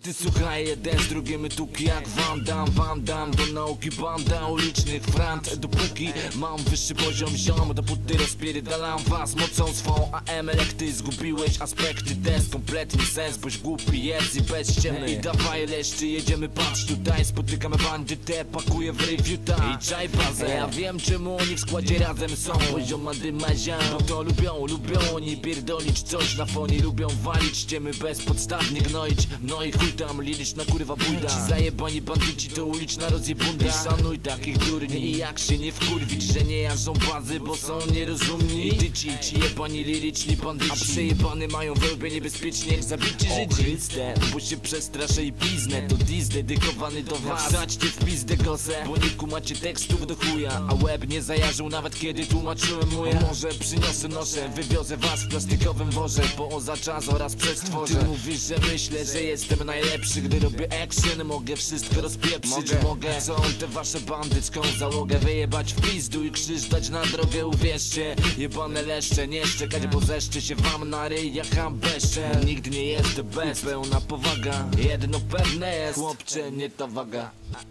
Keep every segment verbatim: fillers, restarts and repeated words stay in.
Ty słuchaj, jeden z drugim tuki jak Van Damme, Van Damme do nauki banda ulicznych frant. Dopóki mam wyższy poziom ziom, dopóty rozpierdalam was mocą swą. A M L jak ty zgubiłeś aspekty test, kompletny sens, boś głupi jest i bezściemny. I dawaj leszczy, jedziemy, patrz tutaj, spotykamy bandytę, pakuję w reviewta i czaj bazę. Ja wiem czemu oni w składzie razem są, poziom dyma ziom, bo to lubią, lubią oni pierdolić coś na fonie, lubią walić ściemy bezpodstawnie gnoić. No i chuj tam liryczna kurwa buda, ci zajebani bandyci to uliczna rozjebunda. I szanuj takich durni i jak się nie wkurwić, że nie jarzą bazy, bo są nierozumni. I ty ci, ci jebani liryczni bandyci, a przejebany mają wełbę niebezpiecznie jak zabici Żydzi. Chryste, bo się przestraszę i piznę, to dis dedykowany do was. Wsadźcie w pizdę gosę, bo nie kumacie tekstów do chuja, a łeb nie zajarzył nawet kiedy tłumaczyłem moje. Może przyniosę noszę, wywiozę was w plastikowym worze, poza czas oraz przestworzę. Ty mówisz, że myślę, że jestem najlepszy, gdy robię action, mogę wszystko rozpieprzyć. Mogę, mogę. Są te wasze bandycką załogę wyjebać w pizdu i krzyż dać na drogę, uwierzcie. Jebane leszcze, nie szczekać, bo zeszczy się wam na ryj jak ambeszcze. Nigdy nie jest bez, pełna powaga. Jedno pewne jest, chłopcze, nie ta waga.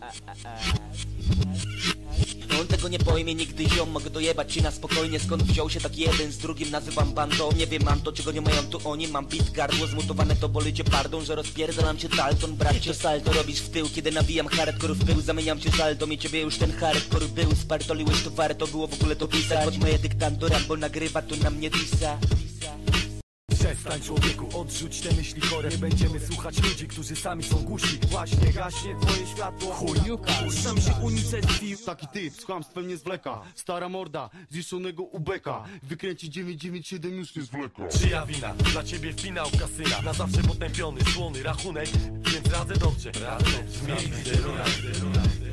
On tego nie pojmie nigdy ziom, mogę dojebać ci na spokojnie. Skąd wziął się tak jeden z drugim nazywam bandą. Nie wiem, mam to czego nie mają tu oni. Mam bit gardło zmutowane to bolicie pardą, że rozpierdalam cię Dalton, bracie. To salto robisz w tył, kiedy nawijam hardcore w pył. Zamieniam cię salto, mi ciebie już ten hardcore był. Spartoliłeś to warto było w ogóle to pisać, choć moje dyktanto bo nagrywa to na mnie disa. Przestań człowieku, odrzuć te myśli chore. Nie będziemy słuchać ludzi, którzy sami są głusi. Właśnie gaśnie twoje światło. Chujniuka, sam się unicestwił. Taki typ z kłamstwem nie zwleka. Stara morda, zjeszonego ubeka. Wykręci dziewięć dziewięć siedem już nie zwleka. Czyja wina? Dla ciebie finał kasyna. Na zawsze potępiony, słony rachunek. Więc radzę dobrze, radzę, zmień wizerunek.